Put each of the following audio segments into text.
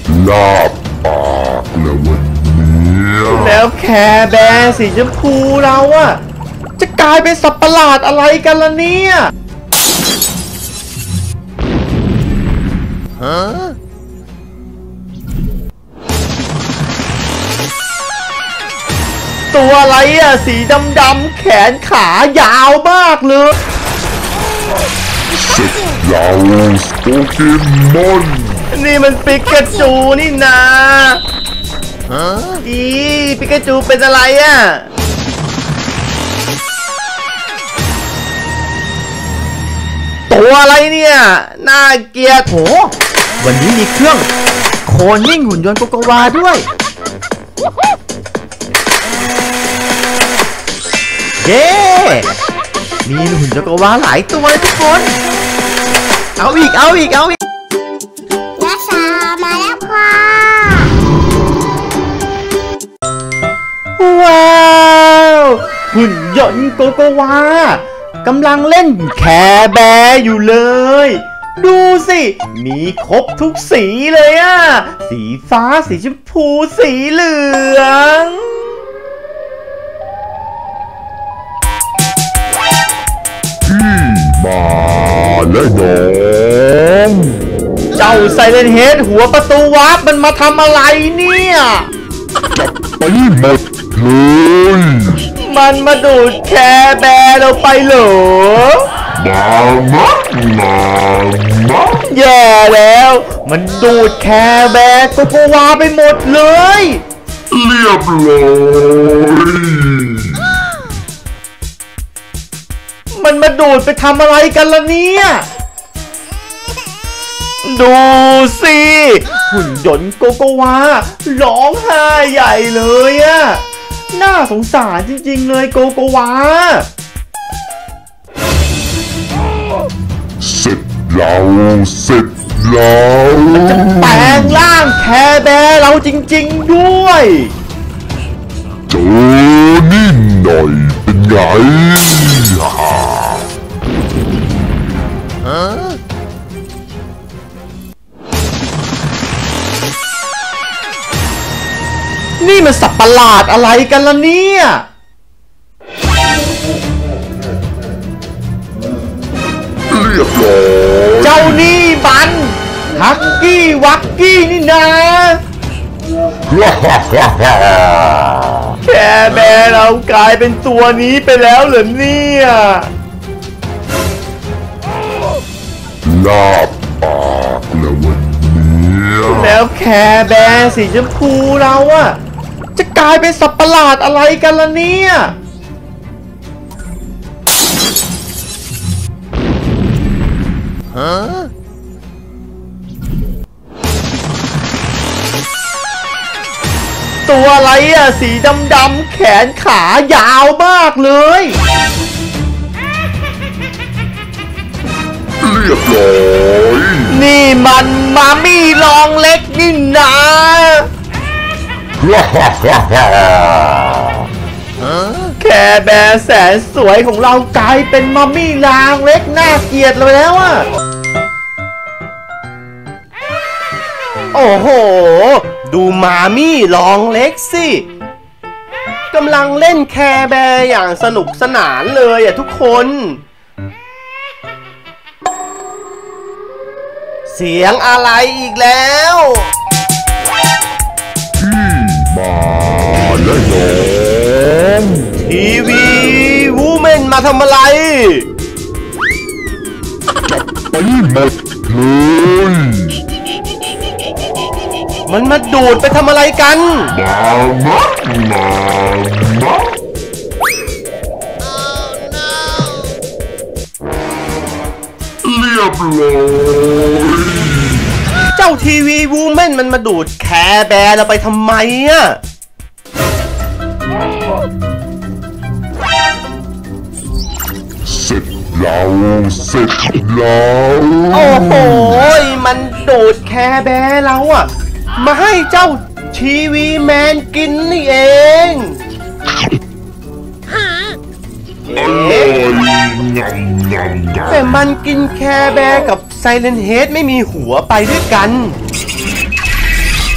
ลาบปากแล้ววันนี้แล้วแคร์แบร์สีชมพูเราอะจะกลายเป็นสัตว์ประหลาดอะไรกันล่ะเนี่ยฮะตัวอะไรอะสีดำๆแขนขายาวมากเลยเสร็จแล้วโปเกมอนนี่มันปิกาจูนี่นาอีปิกาจูเป็นอะไรอะตัวอะไรเนี่ยน่าเกลียดโหวันนี้มีเครื่องโคลนนิ่งหุ่นยนต์โกโกวาด้วยเย้มีหุ่นโกโกวาหลายตัวเลยทุกคนเอาอีกนัชชามาแล้วค่ะว้าวหุ่นยนต์โกโกวากำลังเล่นแคร์แบร์อยู่เลยดูสิมีครบทุกสีเลยอะสีฟ้าสีชมพูสีเหลืองมาและน้องเจ้าไซเลนเฮดหัวประตูวาร์ปมันมาทำอะไรเนี่ยจับไปหมดเลยมันมาดูดแคร์แบร์เราไปเหรอมาแย่แล้วมันดูดแคร์แบร์โกโกวาไปหมดเลยเรียบร้อยมันมาดูดไปทำอะไรกันล่ะเนี่ยดูสิหุ่นยนต์โกโกวาร้องไห้ใหญ่เลยอะน่าสงสารจริงๆเลยโกโกวาเสร็จแล้วมันจะแปลงร่างแคร์แบร์เราจริงๆด้วยเจอนี่หน่อยเป็นไงนี่มันสัตว์ประหลาดอะไรกันล่ะเนี่ยเรียบร้อยเจ้านี่บันฮักกี้วักกี้นี่นะแคร์แบร์เรากลายเป็นตัวนี้ไปแล้วเหรอเนี่ยลาบปากแล้ววันนี้แล้วแคร์แบร์สีชมพูเราอะจะกลายเป็นสัตว์ประหลาดอะไรกันล่ะเนี่ยตัวอะไรอะสีดำๆแขนขายาวมากเลยเรียบร้อยนี่มันมามี่ลองเล็กนี่นะแคร์แบร์แสนสวยของเรากลายเป็นมามี่ลางเล็กน่าเกลียดเลยแล้วอะโอ้โหดูมามี่ลองเล็กสิกำลังเล่นแคร์แบร์อย่างสนุกสนานเลยอะทุกคนเสียงอะไรอีกแล้วมาและน้องทีวีวูแมนมาทำอะไรจับไปหมดเลยมันมาดูดไปทำอะไรกันเรียบร้อยเจ้าทีวีวูแมนมันมาดูดแคร์แบร์เราไปทำไมอะเสร็จแล้วโอ้โหมันดูดแคร์แบร์เราอะมาให้เจ้าทีวีแมนกินนี่เอง แต่มันกินแคร์แบร์กับไซเลนเฮดไม่มีหัวไปด้วยกัน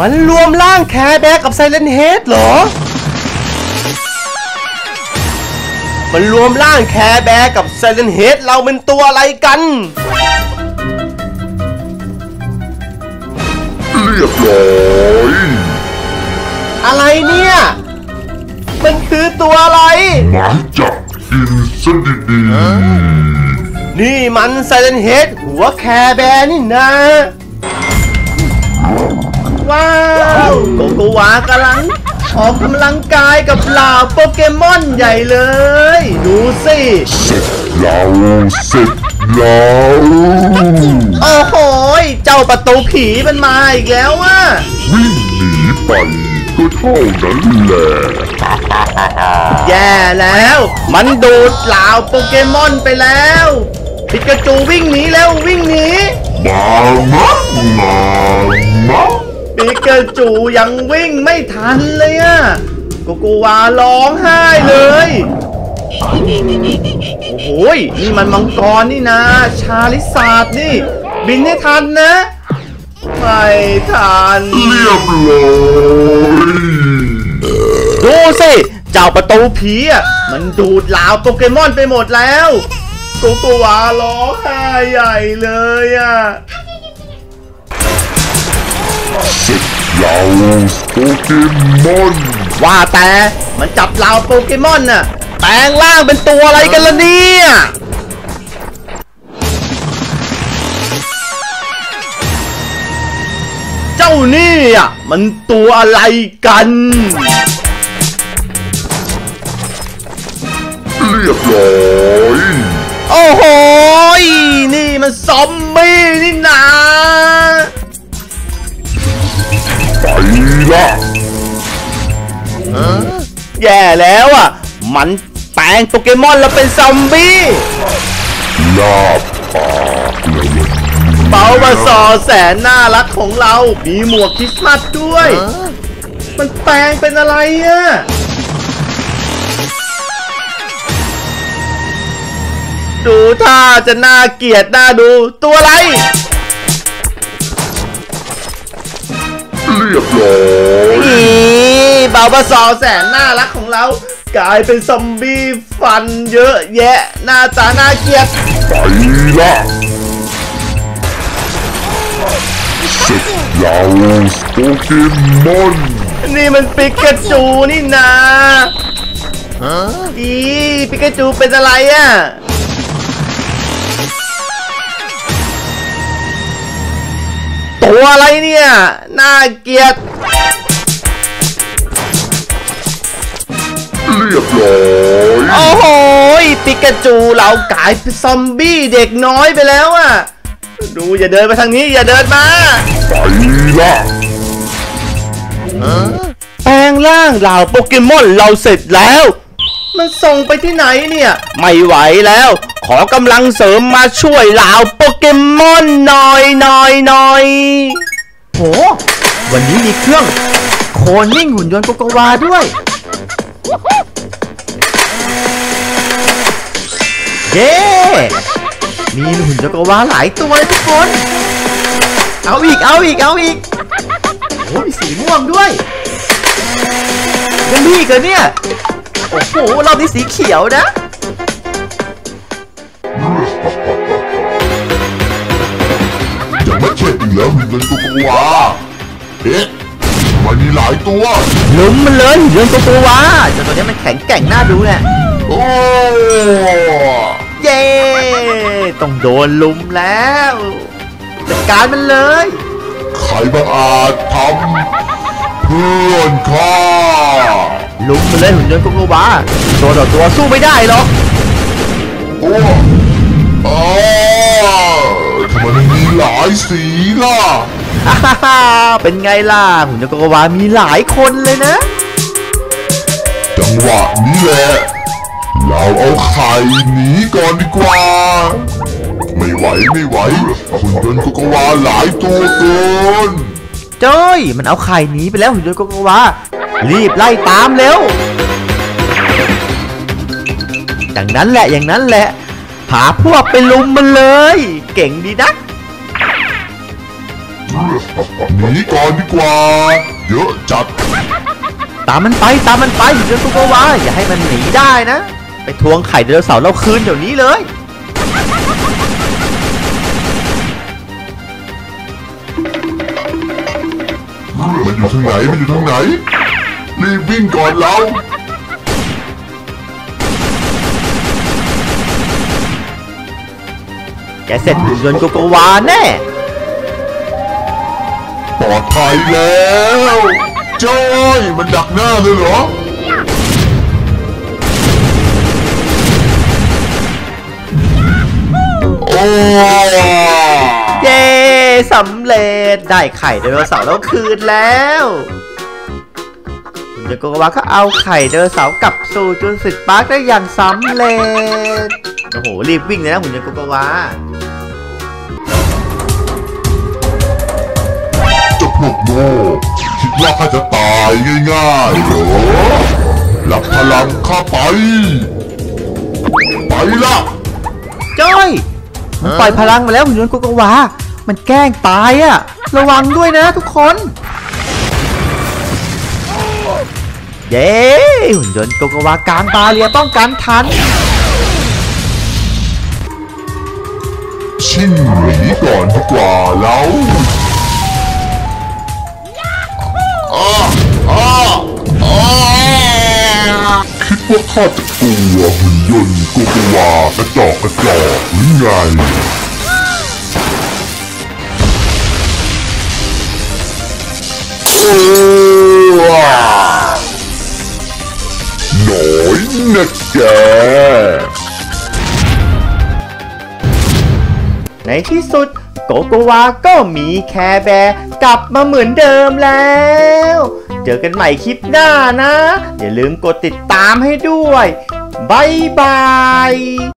มันรวมร่างแคร์แบร์กับไซเลนเฮดเหรอมันรวมร่างแคร์แบร์กับไซเลนเฮดเราเป็นตัวอะไรกันเรียบร้อยอะไรเนี่ยมันคือตัวอะไรหมาจับกินซะดีๆนี่มันไซเลนเฮดหัวแคร์แบร์นี่นะว้าวโกโกวากำลังออกกำลังกายกับเหล่าโปเกมอนใหญ่เลยดูสิเสร็จแล้วโอ้โหเจ้าประตูผีมันมาอีกแล้วว่ะวิ่งหนีไปก็เท่านั้นแหละแย่แล้วมันดูดเหล่าโปเกมอนไปแล้วปิกาจูวิ่งหนีแล้ววิ่งหนีมาปิกาจูยังวิ่งไม่ทันเลยอะโกโกวาร้องไห้เลยโอ้โหนี่มันมังกรนี่นะชาลิซาร์ดนี่บินให้ทันนะไม่ทันเรียบร้อยดูสิเจ้าประตูผีอ่ะมันดูดเหล่าโปเกมอนไปหมดแล้วโกโกวาร้องไห้ใหญ่เลยอ่ะเสร็จแล้วโปเกมอนว่าแต่มันจับเหล่าโปเกมอนน่ะแปลงร่างเป็นตัวอะไรกันล่ะเนี่ยเจ้านี่อ่ะมันตัวอะไรกันเรียบร้อยโอ้โหนี่มันซอมบี้นี่นะไปละแย่แล้วอ่ะมันแปลงโปเกมอนแล้วเป็นซอมบี้ลาบปากเลยเบามาซอแสนน่ารักของเรามีหมวกคริสต์มาสด้วยมันแปลงเป็นอะไรอ่ะดูท่าจะน่าเกลียดน่าดูตัวอะไรเรียบร้อยเบามาซอแสนน่ารักของเรากลายเป็นซอมบี้ฟันเยอะแยะหน้าตาน่าเกลียดไปละเสร็จแล้วโปเกมอนนี่มันปิกาจูนี่นะปิกาจูเป็นอะไรอ่ะตัวอะไรเนี่ยน่าเกลียดเรียบร้อยโอ้โหปิกาจูเรากลายเป็นซอมบี้เด็กน้อยไปแล้วอ่ะดูอย่าเดินไปทางนี้อย่าเดินมาไปละแปลงร่างเหล่าโปเกมอนเราเสร็จแล้วมันส่งไปที่ไหนเนี่ยไม่ไหวแล้วขอกำลังเสริมมาช่วยเหล่าโปเกมอนหน่อยโหวันนี้มีเครื่องโคนิ่งหุ่นยนต์โกโกวาด้วยเย้มีหุ่นโกโกวาหลายตัวเลยทุกคนเอาอีกโอ้มีสีม่วงด้วยยังมีอีกเหรอเนี่ยโอ้โหรอบนี้สีเขียวนะจะไม่ใช่อีกแล้วหุ่นยนต์โกโกวาเอ๊ะมันมีหลายตัวลุมมันเลยหุ่นยนต์โกโกวาเจ้าตัวนี้มันแข็งแกร่งน่าดูเนี่ยโอ้เย้ต้องโดนลุมแล้วจัดการมันเลยใครบังอาจทำเพื่อนข้าลุมมันเลยหุ่นยนต์โกโกวาตัวต่อตัวสู้ไม่ได้หรอกโอ้ทำไมมันมีหลายสีล่ะเป็นไงล่ะหุ่นยนต์โกโกวามีหลายคนเลยนะจังหวะนี้แหละเราเอาไข่หนีก่อนดีกว่าไม่ไหวหุ่นยนต์โกโกวาหลายตัวเกินจ้อยมันเอาไข่หนีไปแล้วหุ่นยนต์โกโกวารีบไล่ตามเร็วอย่างนั้นแหละพาพวกไปลุมมันเลยเก่งดีนักหนีก่อนดีกว่าเยอะจัดตามมันไปหุ่นยนต์โกโกวาอย่าให้มันหนีได้นะไปทวงไข่ไดโนเสาร์เราคืนเดี๋ยวนี้เลยมันอยู่ทางไหนรีบวิ่งก่อนเราแกเสร็จหุ่นยนต์โกโกวาแน่ปลอดภัยแล้วจอยมันดักหน้าเลยเหรอโอ้เย้สำเร็จได้ไข่ไดโนเสาร์แล้วคืนแล้วหุ่นยนต์โกโกวาก็เอาไข่ไดโนเสาร์กลับสู่จูราสสิคพาร์คได้อย่างสำเร็จโอ้โหรีบวิ่งเลยนะหุ่นยนต์โกโกวาพวกโง่คิดว่าข้าจะตายง่ายๆเหรอรับพลังข้าไปละจ้อยมันปล่อยพลังมาแล้วหุ่นยนต์โกโกวามันแกล้งตายอะระวังด้วยนะทุกคนเย้หุ่นยนต์โกโกวากลางบาเรียป้องกันทันชิ่งหนีก่อนดีกว่าแล้วคิดว่าข้าจะกลัวหุ่นยนต์โกโกวากระจอกหรือไงหน่อยนะแกในที่สุดโกโกวาก็มีแคร์แบร์กลับมาเหมือนเดิมแล้วเจอกันใหม่คลิปหน้านะอย่าลืมกดติดตามให้ด้วยบ๊ายบาย